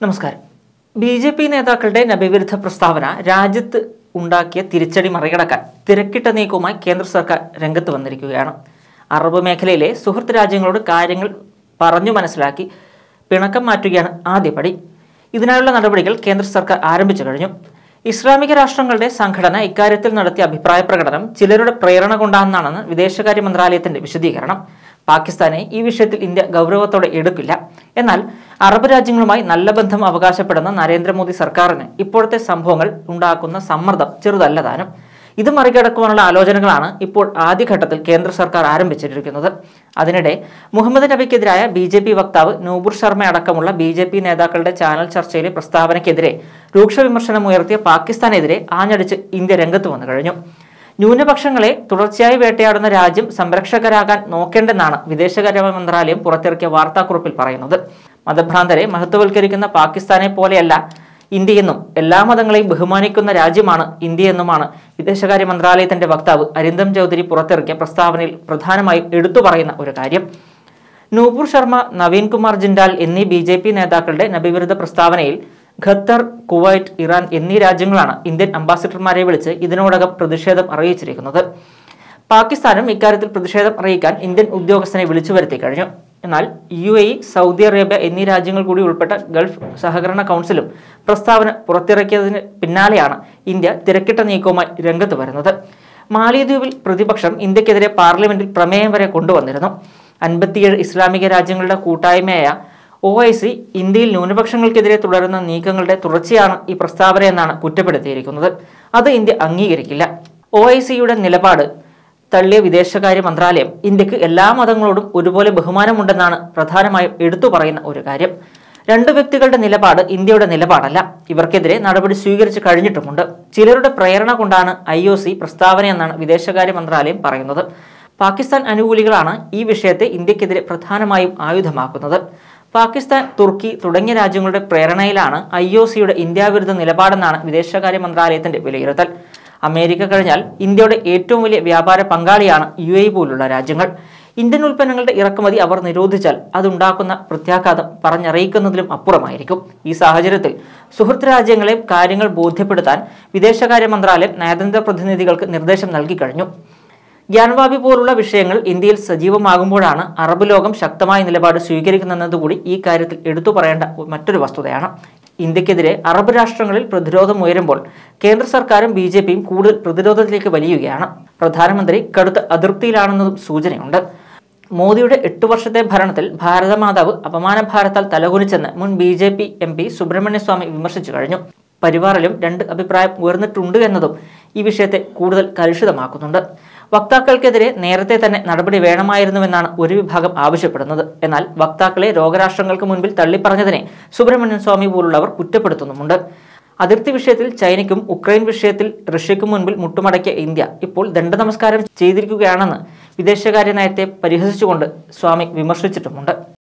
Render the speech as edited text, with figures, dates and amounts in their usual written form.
നമസ്കാരം. ബി.ജെ.പി. നേതാക്കളുടെ നബിവിരുദ്ധ പ്രസ്താവന രാജ്യത്ത് ഉണ്ടാക്കിയ തിരിച്ചടി മറികടക്കാൻ തിരക്കിട്ട നീക്കവുമായി കേന്ദ്ര സർക്കാർ രംഗത്ത് വന്നിരിക്കുകയാണ്. അറബ് മേഖലയിലെ സുഹൃത്ത് രാജ്യങ്ങളോട് കാര്യങ്ങൾ പറഞ്ഞു മനസ്സിലാക്കി പിണക്കം മാറ്റുകയാണ് ആദ്യപടി. ഇതിനായുള്ള നടപടികൾ കേന്ദ്ര സർക്കാർ ആരംഭിച്ചു കഴിഞ്ഞു. ഇസ്ലാമിക രാഷ്ട്രങ്ങളുടെ സംഘടന ഇക്കാര്യത്തിൽ നടത്തിയ അഭിപ്രായ പ്രകടനം ചിലരുടെ പ്രേരണ കൊണ്ടാണെന്നാണ് വിദേശകാര്യ മന്ത്രാലയത്തിന്റെ വിശദീകരണം. പാകിസ്ഥാനെ ഈ വിഷയത്തിൽ ഇന്ത്യ ഗൗരവത്തോടെ എടുക്കില്ല. എന്നാൽ അറബ് രാജ്യങ്ങളുമായി നല്ല ബന്ധം അവകാശപ്പെടുന്ന നരേന്ദ്രമോദി സർക്കാരിന് ഇപ്പോഴത്തെ സംഭവങ്ങൾ ഉണ്ടാക്കുന്ന സമ്മർദ്ദം ചെറുതല്ല താനും. ഇത് മറികടക്കുവാനുള്ള ആലോചനകളാണ് ഇപ്പോൾ ആദ്യഘട്ടത്തിൽ കേന്ദ്ര സർക്കാർ ആരംഭിച്ചിരിക്കുന്നത്. അതിനിടെ മുഹമ്മദ് നബിക്കെതിരായ ബി.ജെ.പി. വക്താവ് നൂപുർ ശർമ്മ അടക്കമുള്ള ബി.ജെ.പി. നേതാക്കളുടെ ചാനൽ ചർച്ചയിലെ പ്രസ്താവനയ്ക്കെതിരെ രൂക്ഷ വിമർശനമുയർത്തിയ പാകിസ്ഥാനെതിരെ ആഞ്ഞടിച്ച് ഇന്ത്യ രംഗത്ത് വന്നു കഴിഞ്ഞു. ന്യൂനപക്ഷങ്ങളെ തുടർച്ചയായി വേട്ടയാടുന്ന രാജ്യം സംരക്ഷകരാകാൻ നോക്കേണ്ടെന്നാണ് വിദേശകാര്യ മന്ത്രാലയം പുറത്തിറക്കിയ വാർത്താക്കുറിപ്പിൽ പറയുന്നത്. മതഭ്രാന്തരെ മഹത്വവൽക്കരിക്കുന്ന പാകിസ്ഥാനെ പോലെയല്ല ഇന്ത്യയെന്നും എല്ലാ മതങ്ങളെയും ബഹുമാനിക്കുന്ന രാജ്യമാണ് ഇന്ത്യയെന്നുമാണ് വിദേശകാര്യ മന്ത്രാലയത്തിന്റെ വക്താവ് അരിന്ദം ചൗധരി പുറത്തിറക്കിയ പ്രസ്താവനയിൽ പ്രധാനമായും എടുത്തു പറയുന്ന ഒരു കാര്യം. നൂപുർ ശർമ്മ, നവീൻ കുമാർ ജിൻഡാൽ എന്നീ ബി.ജെ.പി. നേതാക്കളുടെ നബിവിരുദ്ധ പ്രസ്താവനയിൽ ഖത്തർ, കുവൈറ്റ്, ഇറാൻ എന്നീ രാജ്യങ്ങളാണ് ഇന്ത്യൻ അംബാസിഡർമാരെ വിളിച്ച് ഇതിനോടകം പ്രതിഷേധം അറിയിച്ചിരിക്കുന്നത്. പാകിസ്ഥാനും ഇക്കാര്യത്തിൽ പ്രതിഷേധം അറിയിക്കാൻ ഇന്ത്യൻ ഉദ്യോഗസ്ഥനെ വിളിച്ചു വരുത്തി കഴിഞ്ഞു. എന്നാൽ UAE, സൗദി അറേബ്യ എന്നീ രാജ്യങ്ങൾ കൂടി ഉൾപ്പെട്ട ഗൾഫ് സഹകരണ കൗൺസിലും പ്രസ്താവന പുറത്തിറക്കിയതിന് പിന്നാലെയാണ് ഇന്ത്യ തിരക്കിട്ട നീക്കവുമായി രംഗത്ത് വരുന്നത്. മാലിദ്വീപിൽ പ്രതിപക്ഷം ഇന്ത്യക്കെതിരെ പാർലമെന്റിൽ പ്രമേയം വരെ കൊണ്ടുവന്നിരുന്നു. 57 ഇസ്ലാമിക രാജ്യങ്ങളുടെ കൂട്ടായ്മയായ OIC ഇന്ത്യയിൽ ന്യൂനപക്ഷങ്ങൾക്കെതിരെ തുടരുന്ന നീക്കങ്ങളുടെ തുടർച്ചയാണ് ഈ പ്രസ്താവനയെന്നാണ് കുറ്റപ്പെടുത്തിയിരിക്കുന്നത്. അത് ഇന്ത്യ അംഗീകരിക്കില്ല. OICയുടെ നിലപാട് തള്ളിയ വിദേശകാര്യ മന്ത്രാലയം ഇന്ത്യക്ക് എല്ലാ മതങ്ങളോടും ഒരുപോലെ ബഹുമാനമുണ്ടെന്നാണ് പ്രധാനമായും എടുത്തു പറയുന്ന ഒരു കാര്യം. രണ്ട് വ്യക്തികളുടെ നിലപാട് ഇന്ത്യയുടെ നിലപാടല്ല. ഇവർക്കെതിരെ നടപടി സ്വീകരിച്ചു കഴിഞ്ഞിട്ടുമുണ്ട്. ചിലരുടെ പ്രേരണ കൊണ്ടാണ് IOC പ്രസ്താവനയെന്നാണ് വിദേശകാര്യ മന്ത്രാലയം പറയുന്നത്. പാകിസ്ഥാൻ അനുകൂലികളാണ് ഈ വിഷയത്തെ ഇന്ത്യക്കെതിരെ പ്രധാനമായും ആയുധമാക്കുന്നത്. പാകിസ്ഥാൻ, തുർക്കി തുടങ്ങിയ രാജ്യങ്ങളുടെ പ്രേരണയിലാണ് IOCയുടെ ഇന്ത്യാവിരുദ്ധ നിലപാടെന്നാണ് വിദേശകാര്യ മന്ത്രാലയത്തിന്റെ വിലയിരുത്തൽ. അമേരിക്ക കഴിഞ്ഞാൽ ഇന്ത്യയുടെ ഏറ്റവും വലിയ വ്യാപാര പങ്കാളിയാണ് UAE പോലുള്ള രാജ്യങ്ങൾ. ഇന്ത്യൻ ഉൽപ്പന്നങ്ങളുടെ ഇറക്കുമതി അവർ നിരോധിച്ചാൽ അതുണ്ടാക്കുന്ന പ്രത്യാഘാതം പറഞ്ഞറിയിക്കുന്നതിലും അപ്പുറമായിരിക്കും. ഈ സാഹചര്യത്തിൽ സുഹൃത്ത് രാജ്യങ്ങളെ കാര്യങ്ങൾ ബോധ്യപ്പെടുത്താൻ വിദേശകാര്യ മന്ത്രാലയം നയതന്ത്ര പ്രതിനിധികൾക്ക് നിർദ്ദേശം നൽകി കഴിഞ്ഞു. ഗ്യാൻവാബി പോലുള്ള വിഷയങ്ങൾ ഇന്ത്യയിൽ സജീവമാകുമ്പോഴാണ് അറബ് ലോകം ശക്തമായ നിലപാട് സ്വീകരിക്കുന്നതെന്നതുകൂടി ഈ കാര്യത്തിൽ എടുത്തു പറയേണ്ട മറ്റൊരു വസ്തുതയാണ്. ഇന്ത്യക്കെതിരെ അറബ് രാഷ്ട്രങ്ങളിൽ പ്രതിരോധം ഉയരുമ്പോൾ കേന്ദ്ര സർക്കാരും ബി.ജെ.പിയും കൂടുതൽ പ്രതിരോധത്തിലേക്ക് വലിയുകയാണ്. പ്രധാനമന്ത്രി കടുത്ത അതൃപ്തിയിലാണെന്നതും സൂചനയുണ്ട്. മോദിയുടെ 8 വർഷത്തെ ഭരണത്തിൽ ഭാരതമാതാവ് അപമാനഭാരത്താൽ തലകുനിച്ചെന്ന് മുൻ ബി.ജെ.പി. MP സുബ്രഹ്മണ്യ സ്വാമി വിമർശിച്ചു കഴിഞ്ഞു. പരിവാറിലും രണ്ട് അഭിപ്രായം ഉയർന്നിട്ടുണ്ട് എന്നതും ഈ വിഷയത്തെ കൂടുതൽ കലുഷിതമാക്കുന്നുണ്ട്. വക്താക്കൾക്കെതിരെ നേരത്തെ തന്നെ നടപടി വേണമായിരുന്നുവെന്നാണ് ഒരു വിഭാഗം ആവശ്യപ്പെടുന്നത്. എന്നാൽ വക്താക്കളെ രോഗരാഷ്ട്രങ്ങൾക്ക് മുൻപിൽ തള്ളിപ്പറഞ്ഞതിനെ സുബ്രഹ്മണ്യൻ സ്വാമി പോലുള്ളവർ കുറ്റപ്പെടുത്തുന്നുമുണ്ട്. അതിർത്തി വിഷയത്തിൽ ചൈനയ്ക്കും ഉക്രൈൻ വിഷയത്തിൽ റഷ്യയ്ക്കും മുൻപിൽ മുട്ടുമടക്കിയ ഇന്ത്യ ഇപ്പോൾ ദണ്ഡനമസ്കാരം ചെയ്തിരിക്കുകയാണെന്ന് വിദേശകാര്യ നയത്തെ പരിഹസിച്ചുകൊണ്ട് സ്വാമി വിമർശിച്ചിട്ടുമുണ്ട്.